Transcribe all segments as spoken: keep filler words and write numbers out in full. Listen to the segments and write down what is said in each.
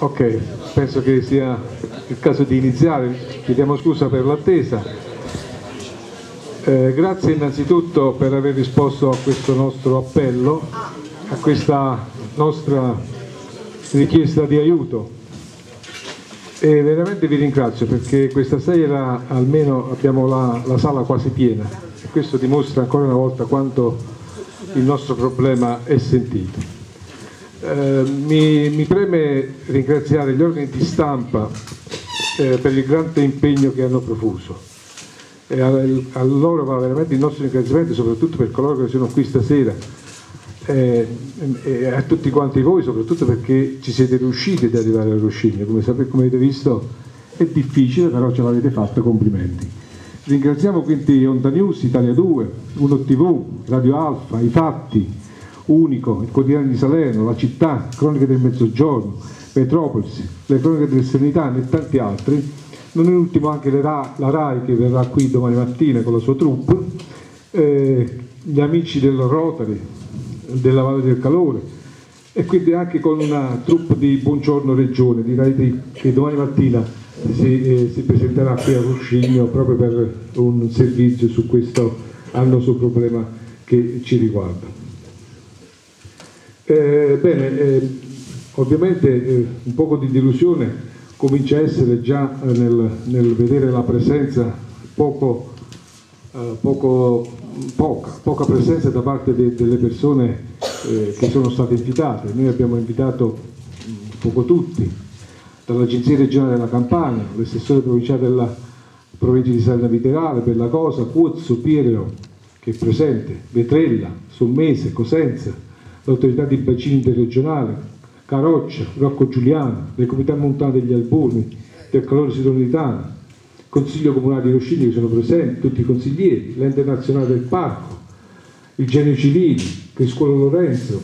Ok, penso che sia il caso di iniziare, chiediamo scusa per l'attesa. Eh, grazie innanzitutto per aver risposto a questo nostro appello, a questa nostra richiesta di aiuto. E veramente vi ringrazio perché questa sera almeno abbiamo la, la sala quasi piena e questo dimostra ancora una volta quanto il nostro problema è sentito. Eh, mi, mi preme ringraziare gli organi di stampa eh, per il grande impegno che hanno profuso e a, a loro va veramente il nostro ringraziamento, soprattutto per coloro che sono qui stasera eh, e a tutti quanti voi, soprattutto perché ci siete riusciti ad arrivare al Roscigno. Come sapete, come avete visto è difficile, però ce l'avete fatto, complimenti. Ringraziamo quindi Onda News, Italia due, Uno tivù, Radio Alfa, I Fatti, Unico, il Quotidiano di Salerno, La Città, Croniche del Mezzogiorno, Metropolis, le Croniche delle Serenità e tanti altri. Non in ultimo anche la RAI che verrà qui domani mattina con la sua troupe, eh, gli amici del Rotary, della Valle del Calore e quindi anche con una troupe di Buongiorno Regione, di Rai che domani mattina si, eh, si presenterà qui a Roscigno proprio per un servizio su questo annoso problema che ci riguarda. Eh, bene, eh, ovviamente eh, un poco di delusione comincia a essere già eh, nel, nel vedere la presenza poco, eh, poco, poca, poca presenza da parte de, delle persone eh, che sono state invitate. Noi abbiamo invitato poco tutti, dall'Agenzia regionale della Campania, l'assessore provinciale della provincia di Salerno Viterale, Bellacosa, Cuzzo, Piero che è presente, Vetrella, Sommese, Cosenza, l'autorità di bacino interregionale, Caroccia, Rocco Giuliano, le comunità montane degli Alburni, del Calore Sidonitano, Consiglio Comunale di Roscigno che sono presenti, tutti i consiglieri, l'Ente Nazionale del Parco, il Genio Civili, Criscuolo Lorenzo,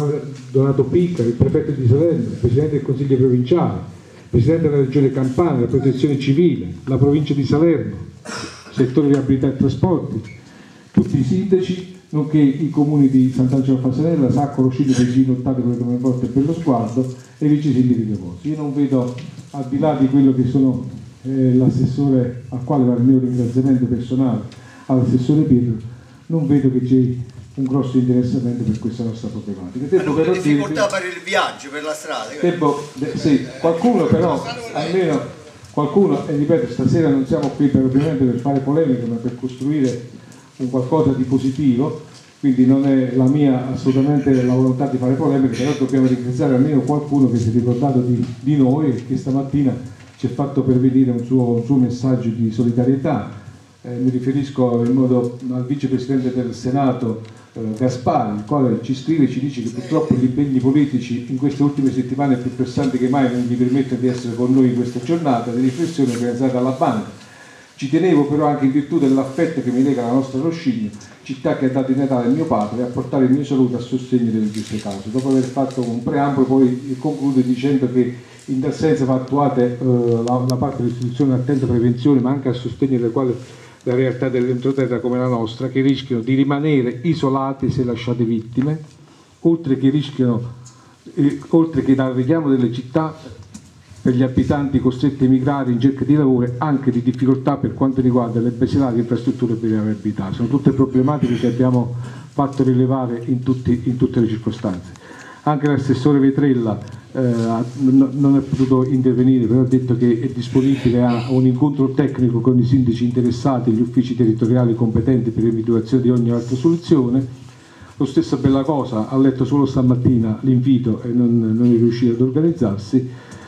Donato Picca, il Prefetto di Salerno, il Presidente del Consiglio Provinciale, il Presidente della Regione Campania, la Protezione Civile, la Provincia di Salerno, settore riabilità e trasporti, tutti i sindaci, nonché i comuni di Sant'Angelo Fasanella, Sacco, Roscigno, Pesino, Ottato, Come Porte e Bello Sguardo e i vice sindaci di Posi. Io non vedo, al di là di quello che sono eh, l'assessore al quale va il mio ringraziamento personale, all'assessore Pietro, non vedo che c'è un grosso interessamento per questa nostra problematica. Devo però difficoltà a fare il viaggio per la strada. Devo, de, sì, qualcuno però, almeno qualcuno, e ripeto, stasera non siamo qui per, ovviamente per fare polemiche, ma per costruire un qualcosa di positivo, quindi non è la mia assolutamente la volontà di fare polemiche, però dobbiamo ringraziare almeno qualcuno che si è ricordato di, di noi e che stamattina ci ha fatto pervenire un suo, un suo messaggio di solidarietà. Eh, mi riferisco in modo al vicepresidente del Senato eh, Gaspari, il quale ci scrive e ci dice che purtroppo gli impegni politici in queste ultime settimane più pressanti che mai non gli permettono di essere con noi in questa giornata di riflessione organizzata dalla banca. Ci tenevo però anche in virtù dell'affetto che mi lega alla nostra Roscigno, città che ha dato in Natale il mio padre, a portare il mio saluto a sostegno delle giuste cause. Dopo aver fatto un preambolo poi conclude dicendo che in tal senso va attuate eh, la, la parte dell'istituzione attenta prevenzione, ma anche a sostegno delle quali la realtà dell'entroterra come la nostra, che rischiano di rimanere isolate se lasciate vittime, oltre che rischiano, eh, oltre che dal richiamo delle città per gli abitanti costretti a emigrare in cerca di lavoro, anche di difficoltà per quanto riguarda le basilari infrastrutture per la viabilità. Sono tutte problematiche che abbiamo fatto rilevare in, tutti, in tutte le circostanze. Anche l'assessore Vetrella eh, non è potuto intervenire, però ha detto che è disponibile a un incontro tecnico con i sindaci interessati e gli uffici territoriali competenti per l'individuazione di ogni altra soluzione. Lo stesso Bellacosa ha letto solo stamattina l'invito e non, non è riuscito ad organizzarsi.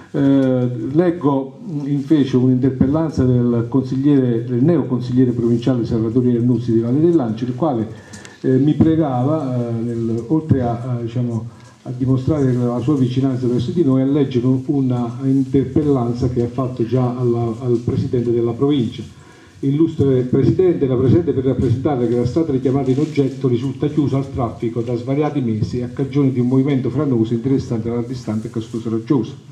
Eh, leggo invece un'interpellanza del, consigliere, del neoconsigliere provinciale Salvatore Iannuzzi di Valle dell'Ancero, il quale eh, mi pregava, eh, nel, oltre a, a, diciamo, a dimostrare la sua vicinanza verso di noi, a leggere una interpellanza che ha fatto già alla, al Presidente della provincia. Illustre Presidente, la Presidente per rappresentare che la strada richiamata in oggetto risulta chiusa al traffico da svariati mesi a cagione di un movimento franoso interessante alla distante e costosa rocciosa.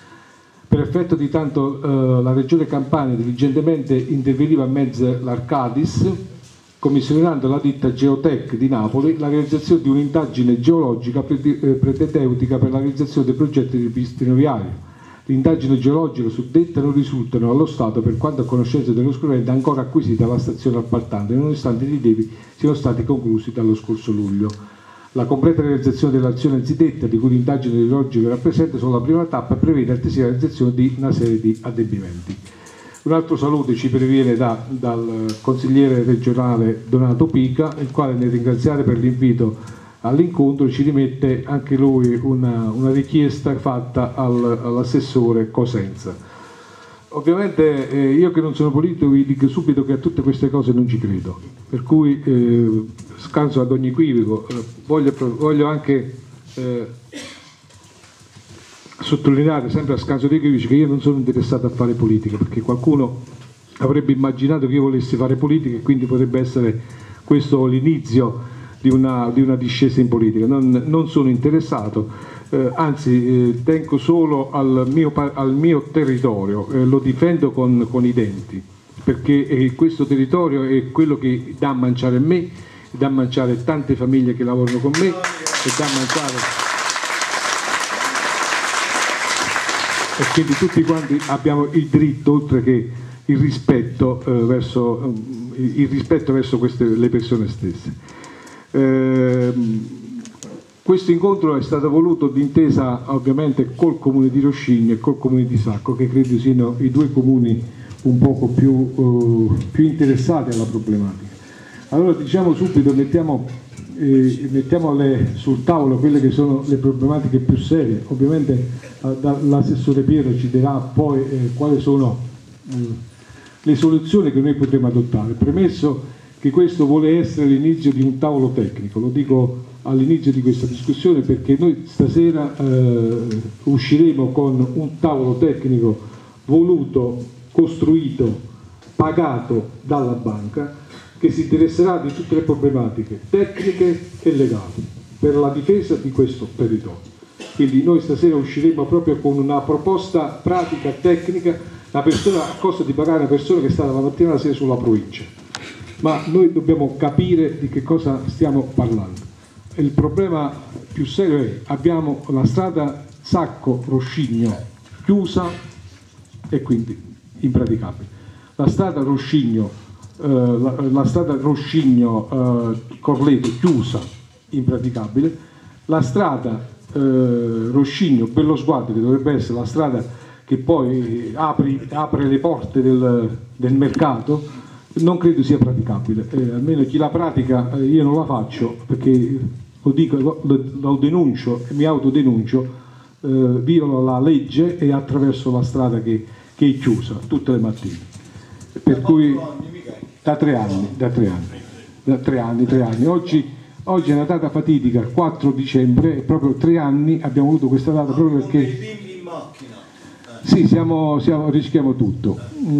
Per effetto di tanto eh, la Regione Campania diligentemente interveniva a mezzo l'Arcadis, commissionando la ditta Geotech di Napoli la realizzazione di un'indagine geologica propedeutica per la realizzazione del progetto di ripristino viario, L'indagine geologica suddetta non risultano allo Stato, per quanto a conoscenza dello scrivente, ancora acquisita dalla stazione appaltante, nonostante i rilievi siano stati conclusi dallo scorso luglio. La completa realizzazione dell'azione anzidetta, di cui l'indagine geologica rappresenta solo la prima tappa, prevede altresì la realizzazione di una serie di adempimenti. Un altro saluto ci perviene da, dal consigliere regionale Donato Pica, il quale, nel ringraziare per l'invito all'incontro, ci rimette anche lui una, una richiesta fatta al, all'assessore Cosenza. Ovviamente eh, io che non sono politico vi dico subito che a tutte queste cose non ci credo, per cui eh, scanso ad ogni equivoco. Eh, voglio, voglio anche eh, sottolineare, sempre a scanso di equivoci, che io non sono interessato a fare politica, perché qualcuno avrebbe immaginato che io volessi fare politica e quindi potrebbe essere questo l'inizio Di una, di una discesa in politica. Non, non sono interessato, eh, anzi eh, tengo solo al mio, al mio territorio, eh, lo difendo con, con i denti, perché eh, questo territorio è quello che dà a mangiare a me, dà a mangiare tante famiglie che lavorano con me e dà a mangiare, e quindi tutti quanti abbiamo il diritto, oltre che il rispetto, eh, verso, eh, il rispetto verso queste, le persone stesse. Eh, questo incontro è stato voluto d'intesa ovviamente col comune di Roscigno e col comune di Sacco, che credo siano i due comuni un poco più, uh, più interessati alla problematica. Allora diciamo subito, mettiamo, eh, mettiamo le, sul tavolo quelle che sono le problematiche più serie. Ovviamente eh, l'assessore Piero ci dirà poi eh, quali sono eh, le soluzioni che noi potremo adottare, premesso che questo vuole essere l'inizio di un tavolo tecnico. Lo dico all'inizio di questa discussione perché noi stasera eh, usciremo con un tavolo tecnico voluto, costruito, pagato dalla banca, che si interesserà di tutte le problematiche tecniche e legali per la difesa di questo territorio. Quindi noi stasera usciremo proprio con una proposta pratica, tecnica, la persona, a costo di pagare una persona che è stata la mattina e la sera sulla provincia. Ma noi dobbiamo capire di che cosa stiamo parlando. Il problema più serio è: abbiamo la strada Sacco-Roscigno chiusa e quindi impraticabile, la strada Roscigno, eh, la, la strada Roscigno-Corleto eh, chiusa, impraticabile, la strada eh, Roscigno-Bellosguardo, che dovrebbe essere la strada che poi apri, apre le porte del, del mercato, non credo sia praticabile, eh, almeno chi la pratica, eh, io non la faccio, perché lo dico, lo, lo denuncio, mi autodenuncio, eh, violo la legge e attraverso la strada che, che è chiusa tutte le mattine. Per cui da tre anni, da tre anni, da tre anni, tre anni. Oggi, oggi è una data fatidica, quattro dicembre, e proprio tre anni abbiamo avuto questa data proprio perché sì, siamo, siamo, rischiamo tutto.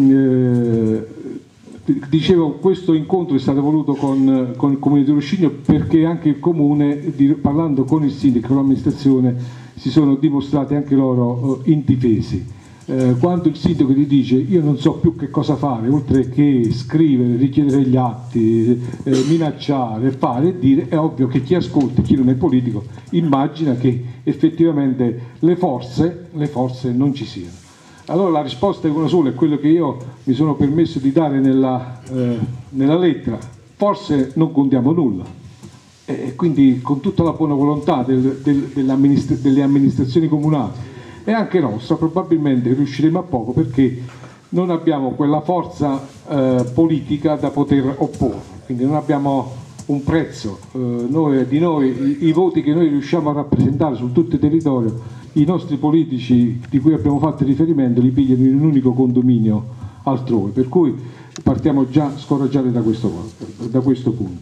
Eh, Dicevo, questo incontro è stato voluto con, con il comune di Roscigno perché anche il comune, di, parlando con il sindaco e con l'amministrazione, si sono dimostrati anche loro eh, indifesi. Eh, quando il sindaco gli dice io non so più che cosa fare, oltre che scrivere, richiedere gli atti, eh, minacciare, fare e dire, è ovvio che chi ascolta, chi non è politico, immagina che effettivamente le forze, le forze non ci siano. Allora la risposta è una sola, è quello che io mi sono permesso di dare nella, eh, nella lettera: forse non contiamo nulla, e quindi con tutta la buona volontà del, del, delle, amministra delle amministrazioni comunali e anche nostra probabilmente riusciremo a poco, perché non abbiamo quella forza eh, politica da poter opporre, quindi non abbiamo un prezzo, eh, noi, di noi, i, i voti che noi riusciamo a rappresentare su tutto il territorio, i nostri politici di cui abbiamo fatto riferimento li pigliano in un unico condominio altrove, per cui partiamo già scoraggiati da questo, da questo punto.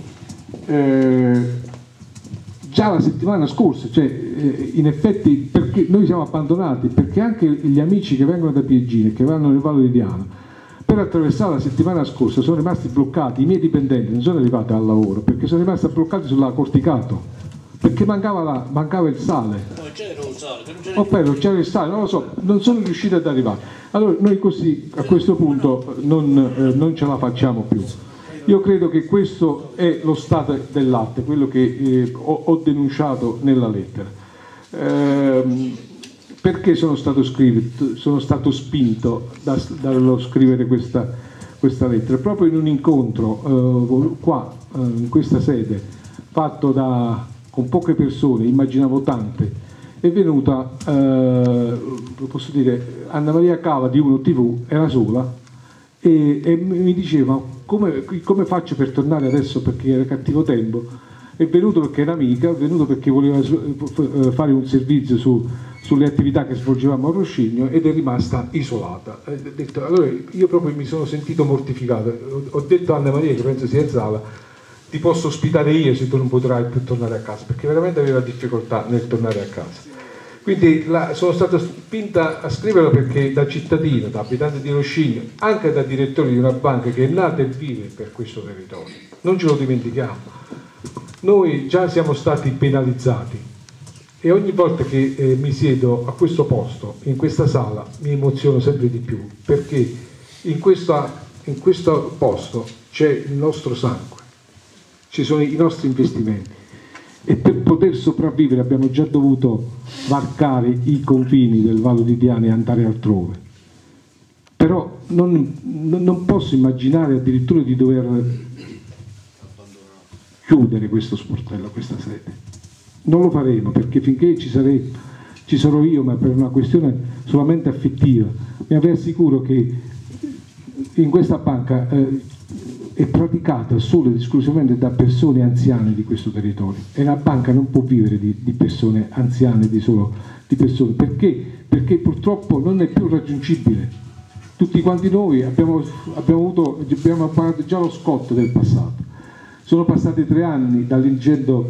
Eh, già la settimana scorsa, cioè, eh, in effetti, perché noi siamo abbandonati, perché anche gli amici che vengono da Piegina e che vanno nel Valle di Diano, per attraversare la settimana scorsa sono rimasti bloccati, i miei dipendenti non sono arrivati al lavoro perché sono rimasti bloccati sulla Corticato, perché mancava, la, mancava il sale. Non c'era il sale, non c'era il... c'era il sale, non lo so, non sono riusciti ad arrivare. Allora noi così a questo punto non, eh, non ce la facciamo più. Io credo che questo è lo stato dell'arte, quello che eh, ho, ho denunciato nella lettera. Eh, perché sono stato, scritto, sono stato spinto da, dallo scrivere questa, questa lettera? Proprio in un incontro eh, qua, eh, in questa sede, fatto da, con poche persone, immaginavo tante, è venuta, eh, posso dire, Anna Maria Cava di Uno tivù, era sola, e, e mi diceva come, come faccio per tornare adesso perché era cattivo tempo. È venuto perché era amica, è venuto perché voleva fare un servizio su, sulle attività che svolgevamo a Roscigno ed è rimasta isolata. Ho detto, allora io proprio mi sono sentito mortificato, ho detto a Anna Maria, che penso sia in sala, ti posso ospitare io se tu non potrai più tornare a casa, perché veramente aveva difficoltà nel tornare a casa. Quindi la, sono stata spinta a scriverlo perché da cittadino, da abitante di Roscigno, anche da direttore di una banca che è nata e vive per questo territorio, non ce lo dimentichiamo. Noi già siamo stati penalizzati e ogni volta che eh, mi siedo a questo posto, in questa sala, mi emoziono sempre di più, perché in, questa, in questo posto c'è il nostro sangue, ci sono i nostri investimenti e per poter sopravvivere abbiamo già dovuto varcare i confini del Vallo di Diane e andare altrove. Però non, non posso immaginare addirittura di dover chiudere questo sportello, questa sede. Non lo faremo perché finché ci, sarei, ci sarò io, ma per una questione solamente affettiva, mi assicuro che in questa banca eh, è praticata solo ed esclusivamente da persone anziane di questo territorio e la banca non può vivere di, di persone anziane, di solo di persone. Perché? Perché purtroppo non è più raggiungibile. Tutti quanti noi abbiamo, abbiamo, avuto, abbiamo pagato già lo scotto del passato. Sono passati tre anni dall'evento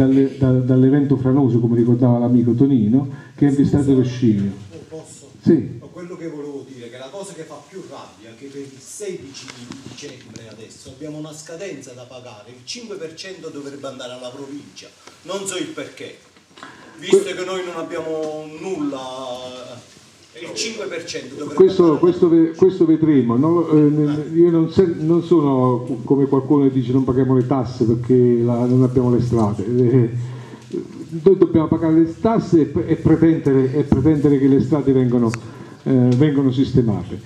dall franoso, come ricordava l'amico Tonino, che è investito lo Roscigno. Posso? Sì. Quello che volevo dire, che la cosa che fa più rabbia è che per il sedici dicembre adesso abbiamo una scadenza da pagare, il cinque per cento dovrebbe andare alla provincia, non so il perché, visto che noi non abbiamo nulla... Il cinque per cento questo, questo, questo vedremo, no? eh, io non, se, non sono come qualcuno che dice non paghiamo le tasse perché la, non abbiamo le strade, eh, noi dobbiamo pagare le tasse e, e, pretendere, e pretendere che le strade vengano, eh, vengono sistemate.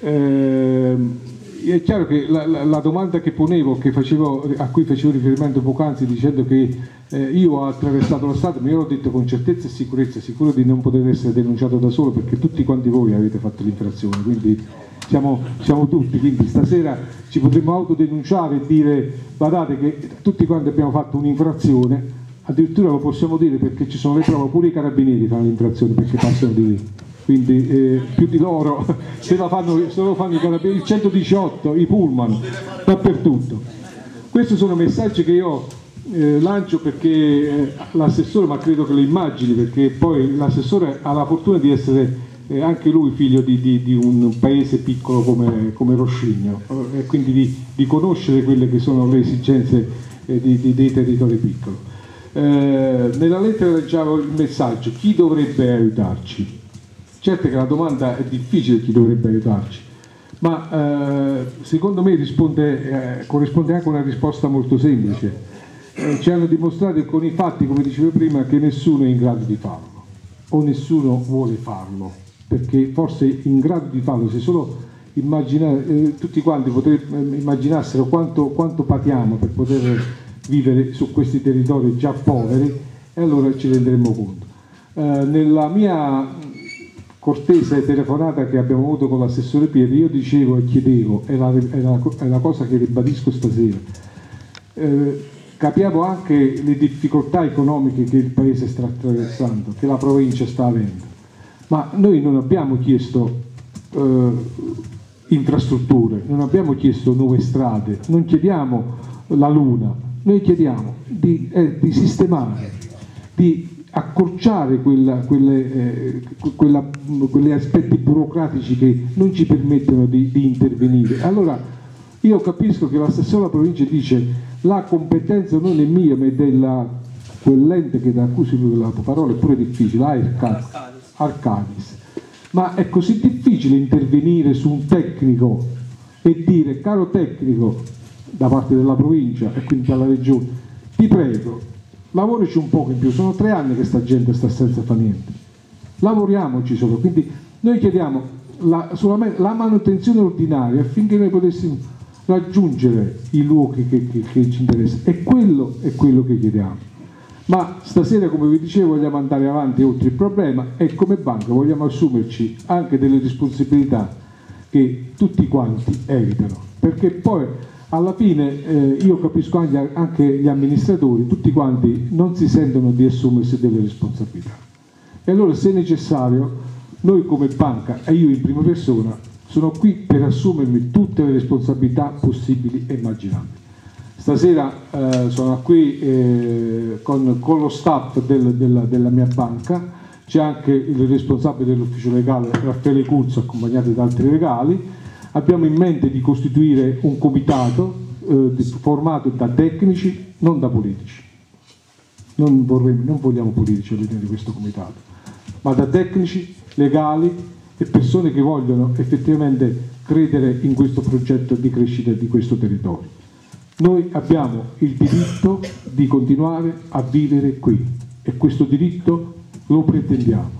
Eh, è chiaro che la, la, la domanda che ponevo, che facevo, a cui facevo riferimento poc'anzi dicendo che eh, io ho attraversato la strada, ma io l'ho detto con certezza e sicurezza, sicuro di non poter essere denunciato da solo perché tutti quanti voi avete fatto l'infrazione, quindi siamo, siamo tutti, quindi stasera ci potremmo autodenunciare e dire guardate che tutti quanti abbiamo fatto un'infrazione, addirittura lo possiamo dire perché ci sono le prove, pure i carabinieri fanno l'infrazione perché passano di lì. Quindi eh, più di loro se, la fanno, se lo fanno i carabinieri, il centodiciotto, i pullman, dappertutto. Questi sono messaggi che io eh, lancio perché eh, l'assessore, ma credo che lo immagini, perché poi l'assessore ha la fortuna di essere eh, anche lui figlio di, di, di un paese piccolo come, come Roscigno eh, e quindi di, di conoscere quelle che sono le esigenze eh, di, di, dei territori piccoli. Eh, nella lettera leggevo il messaggio: chi dovrebbe aiutarci? Certo che la domanda è difficile, chi dovrebbe aiutarci, ma eh, secondo me risponde, eh, corrisponde anche a una risposta molto semplice. Eh, ci hanno dimostrato con i fatti, come dicevo prima, che nessuno è in grado di farlo, o nessuno vuole farlo, perché forse in grado di farlo, se solo immaginare, eh, tutti quanti poter, eh, immaginassero quanto, quanto patiamo per poter vivere su questi territori già poveri, e allora ci renderemo conto. Eh, nella mia cortese telefonata che abbiamo avuto con l'assessore Pietri, io dicevo e chiedevo, è la, è la, è la cosa che ribadisco stasera, eh, capiamo anche le difficoltà economiche che il paese sta attraversando, che la provincia sta avendo, ma noi non abbiamo chiesto eh, infrastrutture, non abbiamo chiesto nuove strade, non chiediamo la luna, noi chiediamo di, eh, di sistemare, di accorciare quella, quelle, eh, quella, quegli aspetti burocratici che non ci permettono di, di intervenire. Allora io capisco che l'assessore della provincia dice la competenza non è mia ma è della quell'ente che da cui si la parola è pure difficile, Arcadis. Arcadis. Ma è così difficile intervenire su un tecnico e dire caro tecnico da parte della provincia e quindi dalla regione, ti prego lavorici un poco in più, sono tre anni che sta gente sta senza fa niente, lavoriamoci sopra. Quindi noi chiediamo la, solamente la manutenzione ordinaria affinché noi potessimo raggiungere i luoghi che, che, che ci interessano, e quello è quello che chiediamo. Ma stasera, come vi dicevo, vogliamo andare avanti oltre il problema, e come banca vogliamo assumerci anche delle responsabilità che tutti quanti evitano, perché poi alla fine eh, io capisco anche, anche gli amministratori, tutti quanti non si sentono di assumersi delle responsabilità, e allora, se necessario, noi come banca, e io in prima persona, sono qui per assumermi tutte le responsabilità possibili e immaginabili. Stasera eh, sono qui eh, con, con lo staff del, della, della mia banca, c'è anche il responsabile dell'ufficio legale Raffaele Curzo, accompagnato da altri legali. Abbiamo in mente di costituire un comitato eh, formato da tecnici, non da politici. Non, vorremmo, non vogliamo politici all'interno di questo comitato, ma da tecnici, legali e persone che vogliono effettivamente credere in questo progetto di crescita di questo territorio. Noi abbiamo il diritto di continuare a vivere qui, e questo diritto lo pretendiamo.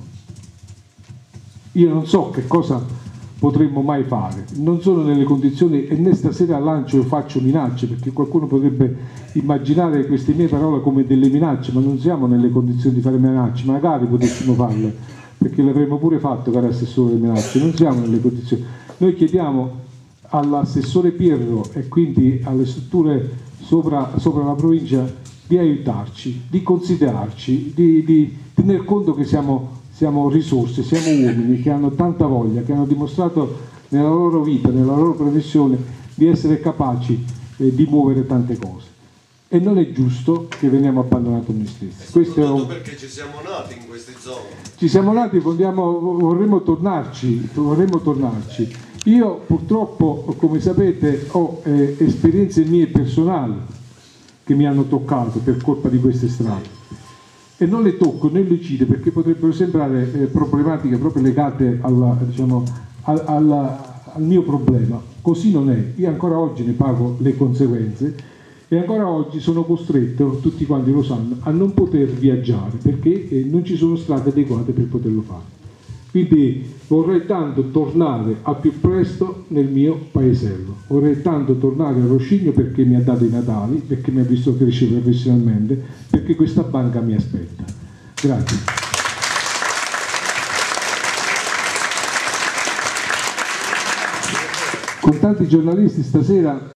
Io non so che cosa potremmo mai fare, non sono nelle condizioni, e né stasera lancio o faccio minacce, perché qualcuno potrebbe immaginare queste mie parole come delle minacce, ma non siamo nelle condizioni di fare minacce, magari potessimo farle, perché l'avremmo pure fatto, caro assessore, le minacce, non siamo nelle condizioni. Noi chiediamo all'assessore Pirro e quindi alle strutture sopra, sopra la provincia di aiutarci, di considerarci, di, di tener conto che siamo, siamo risorse, siamo uomini che hanno tanta voglia, che hanno dimostrato nella loro vita, nella loro professione di essere capaci eh, di muovere tante cose, e non è giusto che veniamo abbandonati a noi stessi. Questo è un... perché ci siamo nati in queste zone. Ci siamo nati, vogliamo, vorremmo tornarci, vorremmo tornarci. Io purtroppo, come sapete, ho eh, esperienze mie personali che mi hanno toccato per colpa di queste strade, e non le tocco né le cito perché potrebbero sembrare eh, problematiche proprio legate alla, diciamo, al, alla, al mio problema. Così non è. Io ancora oggi ne pago le conseguenze, e ancora oggi sono costretto, tutti quanti lo sanno, a non poter viaggiare perché eh, non ci sono strade adeguate per poterlo fare. Quindi vorrei tanto tornare al più presto nel mio paesello, vorrei tanto tornare a Roscigno perché mi ha dato i Natali, perché mi ha visto crescere professionalmente, perché questa banca mi aspetta. Grazie. Con tanti giornalisti stasera